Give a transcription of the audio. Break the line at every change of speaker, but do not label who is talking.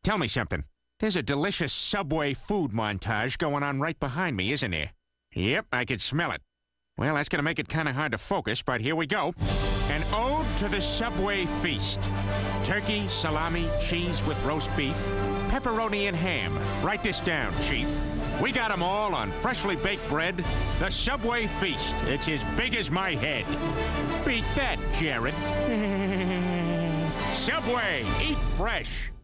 Tell me something. There's a delicious Subway food montage going on right behind me, isn't there? Yep, I can smell it. Well, that's gonna make it kind of hard to focus, but here we go. An ode to the Subway feast. Turkey, salami, cheese with roast beef, pepperoni and ham. Write this down, Chief. We got 'em all on freshly baked bread. The Subway feast. It's as big as my head. Beat that, Jared. Subway, eat fresh.